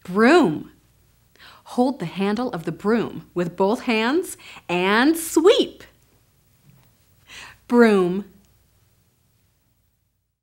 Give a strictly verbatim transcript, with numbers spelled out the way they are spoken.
Broom. Hold the handle of the broom with both hands and sweep. Broom.